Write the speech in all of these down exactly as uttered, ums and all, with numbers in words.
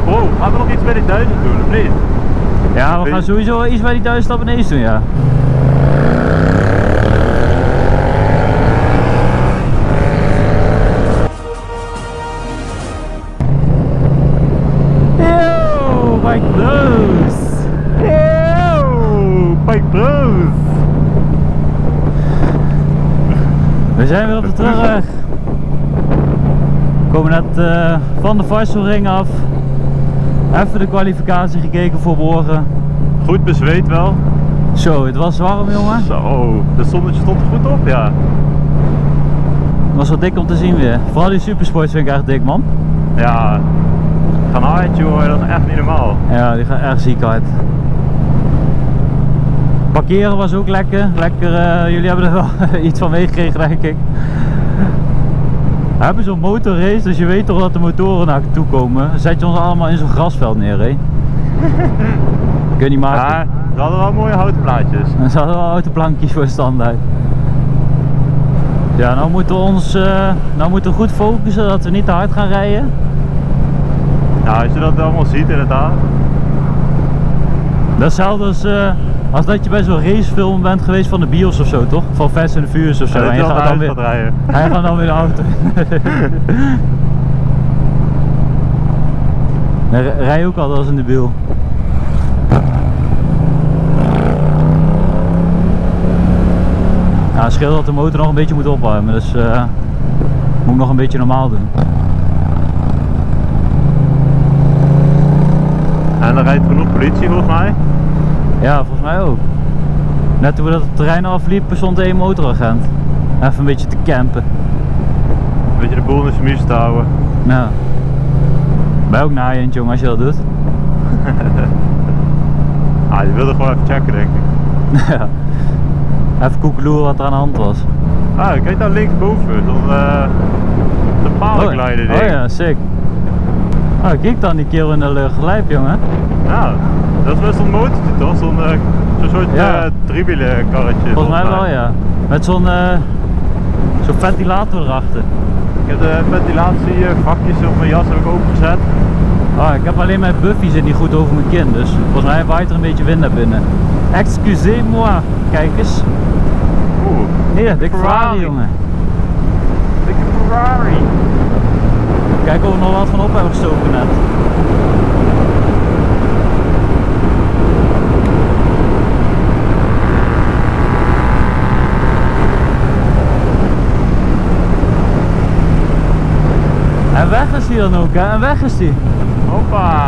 bro, gaan we nog iets bij die duizend doen of niet? Ja, we gaan sowieso wel iets bij die duizend abonnees doen, ja. Yo, Bike Bros! Yo, Bike Bros! We zijn weer op de terugweg. We komen net uh, van de Varsselring af. Even de kwalificatie gekeken voor morgen. Goed bezweet wel. Zo, het was warm, jongen. Zo, de zonnetje stond er goed op, ja. Het was wel dik om te zien weer. Vooral die supersports vind ik echt dik, man. Ja, gaan hard, joh, dat is echt niet normaal. Ja, die gaan echt ziek hard. Parkeren was ook lekker. Lekker, uh, jullie hebben er wel iets van meegekregen, denk ik. We hebben zo'n motorrace, dus je weet toch dat de motoren naar toe komen. Dan zet je ons allemaal in zo'n grasveld neer, hè? Kun je niet maken. Ja, ze hadden wel mooie houten plaatjes. En ze hadden wel houten plankjes voor standaard. Ja, nou moeten we ons uh, nou moeten we goed focussen dat we niet te hard gaan rijden. Ja, als je dat allemaal ziet inderdaad. Dat is hetzelfde als, uh, als dat je bij zo'n racefilm bent geweest van de bios of zo, toch? Van Fast and the Furious of zo. Ja, en je gaat dan weer rijden. Hij gaat dan weer de auto. Nee, rij ook altijd als een debiel. Ja, het scheelt dat de motor nog een beetje moet opwarmen, dus uh, moet ik nog een beetje normaal doen. En er rijdt genoeg politie volgens mij. Ja, volgens mij ook. Net toen we dat terrein afliepen stond één motoragent. Even een beetje te campen. Een beetje de boel in de smies te houden. Nou. Ben je ook naaiend, jongen, als je dat doet. Ah, je wilde gewoon even checken, denk ik. Ja. Even koekeloeren wat er aan de hand was. Ah, kijk daar linksboven, zo'n uh, zo paraglider ding. Oh ja, sick. Oh, kijk dan die kerel in de lucht, lijp, jongen. Ja, dat is best zo'n motortje toch? Zo'n uh, zo soort ja. uh, driewielenkarretje. Volgens mij wel, ja. Met zo'n uh, zo'n ventilator erachter. Ik heb de ventilatievakjes op mijn jas heb ik opengezet. Oh, ik heb alleen mijn Buffy zit niet goed over mijn kin, dus volgens mij waait er een beetje wind naar binnen. Excusez-moi, kijk eens. Oeh, nee, dikke Ferrari, jongen. Dikke Ferrari. Kijk of we nog wat van op hebben gestoken net. En weg is die dan ook, hè? En weg is die. Hoppa.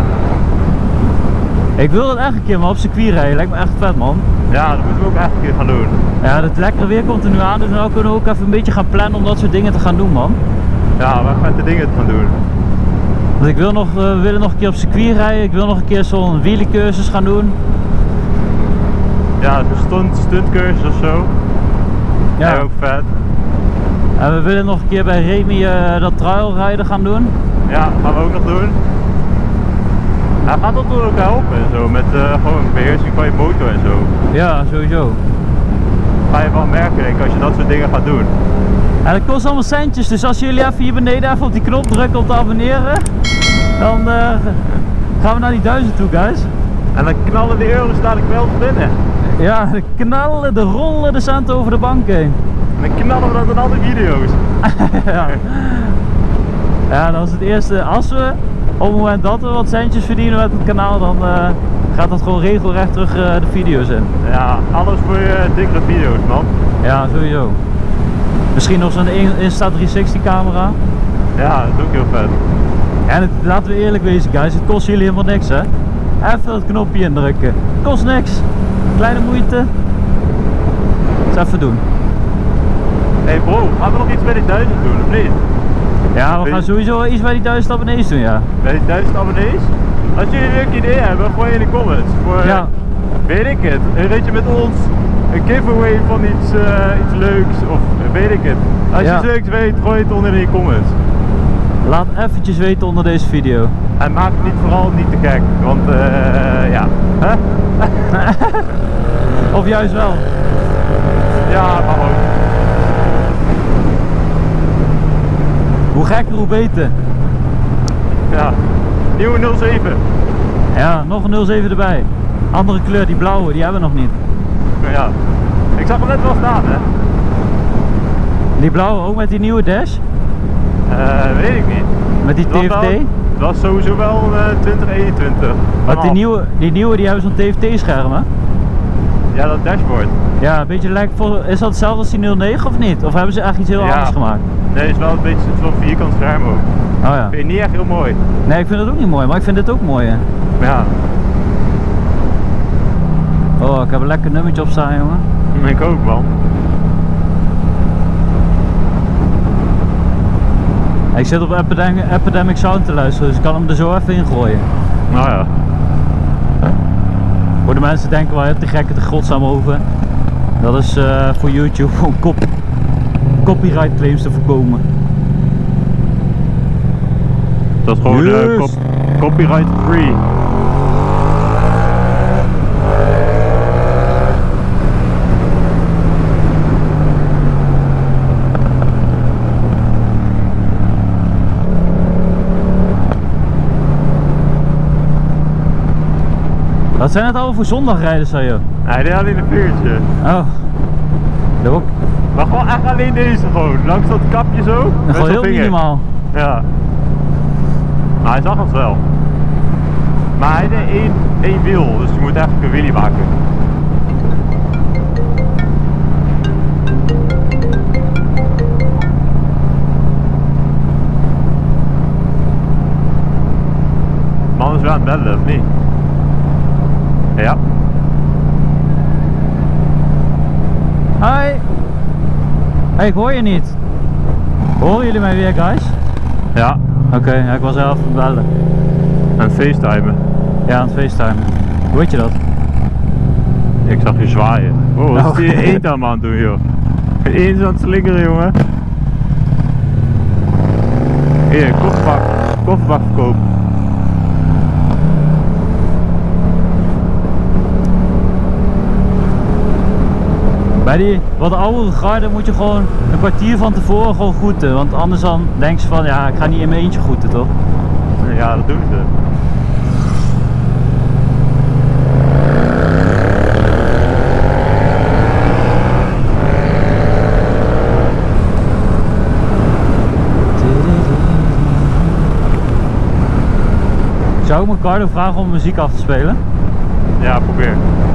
Ik wil dat echt een keer maar op circuit rijden, lijkt me echt vet, man. Ja, dat moeten we ook echt een keer gaan doen. Ja, het lekkere weer komt er nu aan, dus nu kunnen we ook even een beetje gaan plannen om dat soort dingen te gaan doen, man. Ja, we gaan de dingen te gaan doen. Dus ik wil nog, uh, we willen nog een keer op circuit rijden, ik wil nog een keer zo'n wielencursus gaan doen. Ja, de stunt, stuntcursus of zo. Ja, ook vet. En we willen nog een keer bij Remy uh, dat trailrijden gaan doen. Ja, gaan we ook nog doen. Hij gaat dat ook helpen en zo, met uh, gewoon beheersing van je motor en zo. Ja, sowieso. Ga je wel merken, denk ik, als je dat soort dingen gaat doen. En dat kost allemaal centjes, dus als jullie even hier beneden even op die knop drukken om te abonneren, dan uh, gaan we naar die duizend toe, guys. En dan knallen de euro's dadelijk wel binnen. Ja, de knallen, de rollen de centen over de bank heen. En dan knallen we dat in al die video's. Ja. Ja, dat is het eerste. Als we, op het moment dat we wat centjes verdienen met het kanaal, dan uh, gaat dat gewoon regelrecht terug uh, de video's in. Ja, alles voor je dikkere video's, man. Ja, sowieso. Misschien nog zo'n Insta driehonderdzestig camera. Ja, dat is ook heel vet. En het, laten we eerlijk wezen, guys, het kost jullie helemaal niks, hè. Even dat knopje indrukken. Kost niks. Kleine moeite. Dus even doen. Hé hey bro, gaan we nog iets bij die duizend doen of niet? Ja, we gaan sowieso iets bij die duizend abonnees doen, ja. Bij die duizend abonnees? Als jullie een leuk idee hebben, gooi in de comments. Voor, ja. Weet ik het, een ritje met ons, een giveaway van iets, uh, iets leuks of weet ik het. Als ja. je iets leuks weet, gooi het onder in de comments. Laat eventjes weten onder deze video. En maak het niet, vooral niet te gek, want uh, ja. Huh? Of juist wel. Ja, mag ook. Hoe gekker, hoe beter. Ja, nieuwe nul zeven. Ja, nog een nul zeven erbij. Andere kleur, die blauwe, die hebben we nog niet. Nou ja, ik zag hem net wel staan, hè. Die blauwe ook met die nieuwe dash? Uh, weet ik niet. Met die T Dat F T? was, dat was sowieso wel uh, twintig eenentwintig. Want die nieuwe, die nieuwe die hebben zo'n T F T scherm, hè? Ja, dat dashboard. Ja, een beetje lijkt voor, is dat hetzelfde als die nul negen of niet? Of hebben ze echt iets heel Ja. anders gemaakt? Nee, het is wel een beetje zo'n vierkant scherm ook. Oh ja. Vind je niet echt heel mooi. Nee, ik vind het ook niet mooi, maar ik vind dit ook mooi, hè. Ja, Oh, ik heb een lekker nummertje op staan, jongen. ik ook, man. Ik zit op Epidemic, Epidemic Sound te luisteren, dus ik kan hem er zo even in gooien. Nou ja. Voor de mensen denken wel, te gekke te godsnaam over. Dat is uh, voor YouTube om kop, copyright claims te voorkomen. Dat is gewoon uh, Yes. cop copyright free. Wat zijn het al voor zondagrijders, zei je? Nee, dit alleen een vuurtje. Oh. Dat ook. Maar gewoon echt alleen deze gewoon. Langs dat kapje zo. Dat met gewoon zo'n heel vinger. minimaal. Ja. Maar hij zag het wel. Maar hij deed één, één wiel, dus je moet eigenlijk een wheelie maken. Man is wel aan het bellen, of niet? Ja. Hi. Hey, ik hoor je niet. Horen jullie mij weer, guys? Ja. Oké, okay, ja, ik was zelf aan het bellen. Aan het facetimen. Ja, aan het facetimen. Hoe weet je dat? Ik zag je zwaaien. Oh, wat Oh. is die eend aan me aan het doen, joh? Eend is aan het slingeren, jongen. Hier, kofferbak. Kofferbak verkoop. Bij die wat oudere garde moet je gewoon een kwartier van tevoren gewoon groeten. Want anders dan denk je van, ja, ik ga niet in mijn eentje groeten, toch? Ja, dat doen ze. Zou ik mijn Cardo vragen om muziek af te spelen? Ja, probeer.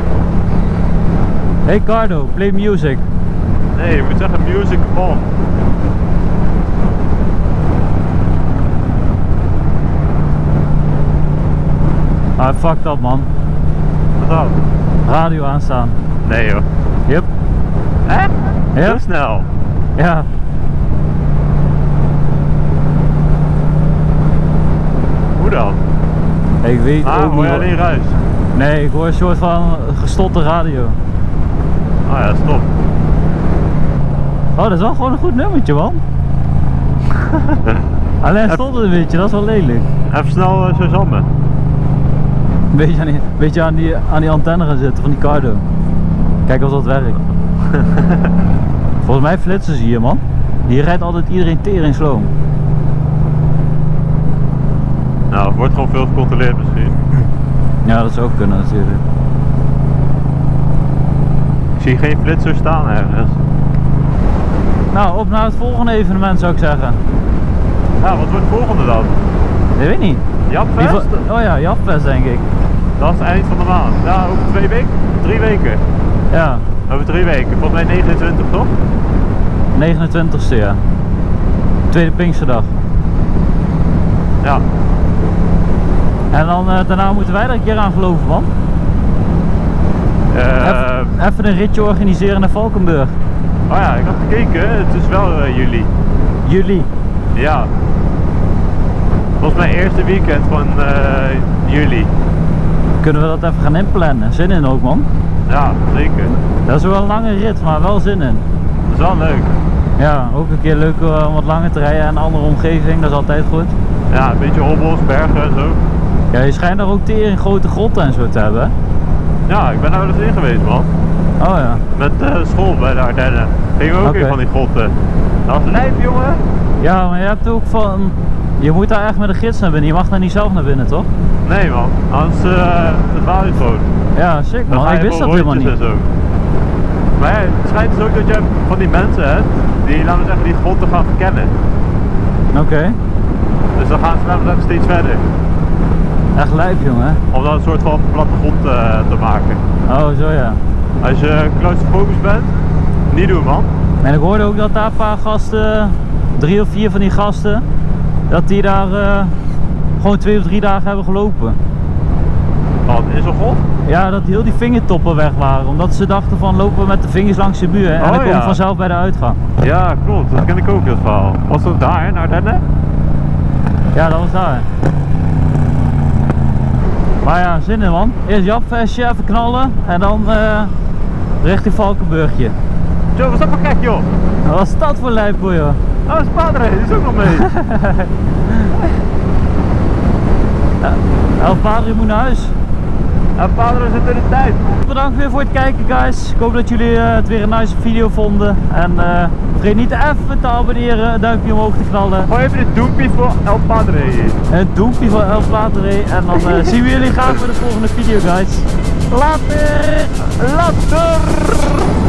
Hey Cardo, play music. Nee, je moet zeggen music on. Ah, fuck dat, man. Wat dan? Radio aanstaan. Nee, joh. Yep. Echt? Ja. Zo snel. Ja. Hoe dan? Ik weet Ah, ook hoor je niet. alleen ruis? Nee, ik hoor een soort van gestotte radio. Ah ja, stop. Oh, dat is wel gewoon een goed nummertje, man. Alleen stond het een beetje, dat is wel lelijk. Even snel uh, Shazammen. Een beetje, aan die, beetje aan, die, aan die antenne gaan zitten van die Cardo. Kijk of dat werkt. Volgens mij flitsen ze hier, man. Hier rijdt altijd iedereen tering sloom. Nou, het wordt gewoon veel gecontroleerd misschien. Ja, dat zou ook kunnen natuurlijk. Ik zie geen flitser staan ergens. Nou, op naar het volgende evenement zou ik zeggen. Nou, wat wordt het volgende dan? Ik weet niet. Japfest? Die van- Oh ja, Japfest denk ik. Dat is het eind van de maand. Ja, over twee weken? Drie weken. Ja, Over drie weken. Volgens mij negenentwintig, toch? negenentwintigste ja. Tweede Pinksterdag. Ja. En dan uh, daarna moeten wij er een keer aan geloven, man. Uh, Even, even een ritje organiseren naar Valkenburg. oh ja, ik had gekeken. Het is wel uh, juli. Juli. Ja. Volgens mij eerste weekend van uh, juli. Kunnen we dat even gaan inplannen? Zin in ook, man. Ja, zeker. Dat is wel een lange rit, maar wel zin in. Dat is wel leuk. Ja, ook een keer leuk uh, om wat langer te rijden en een andere omgeving, dat is altijd goed. Ja, een beetje hobbels, bergen en zo. Ja, je schijnt daar ook tering grote grotten en zo te hebben, hè? Ja, ik ben daar wel eens in geweest, man. Oh ja. Met uh, school bij de Ardennen. Gingen we ook Oké. in van die grotten. Dat was lijp, jongen. Ja, maar je hebt ook van... Je moet daar echt met een gids naar binnen, je mag daar niet zelf naar binnen, toch? Nee man, anders uh, het dwaal je gewoon. Ja, sick man, Dan ga je ik wist dat gewoon helemaal niet. rondjes en zo. Maar ja, het schijnt dus ook dat je van die mensen hebt, die laten we zeggen die grond te gaan verkennen. Oké. Okay. Dus dan gaan ze laten we zeggen steeds verder. Echt lijp jongen. Om dan een soort van plattegrond uh, te maken. Oh zo ja. Als je claustrofobus bent, niet doen man. En ik hoorde ook dat daar een paar gasten, drie of vier van die gasten, dat die daar uh, gewoon twee of drie dagen hebben gelopen. Wat, in zo'n golf? Ja, dat heel die vingertoppen weg waren, omdat ze dachten van lopen we met de vingers langs de muur en oh, dan kom je ja. vanzelf bij de uitgang. Ja, klopt, dat ken ik ook, dat verhaal. Was dat daar, naar Ardennen? Ja, dat was daar. Maar ja, zin in man. Eerst japvestje, even knallen en dan uh, richting Valkenburgje. Zo, wat is dat voor gek joh? Wat is dat voor lijp voor joh? Oh, dat is Padre, die is ook nog mee. Ja, El Padre moet naar huis. El Padre zit in de tijd. Bedankt weer voor het kijken guys. Ik hoop dat jullie uh, het weer een nice video vonden. En uh, vergeet niet even te abonneren, een duimpje omhoog te knallen. Gewoon even een doempje voor El Padre. Een doempje voor El Padre. En dan uh, zien we jullie graag bij de volgende video guys. Later! Later!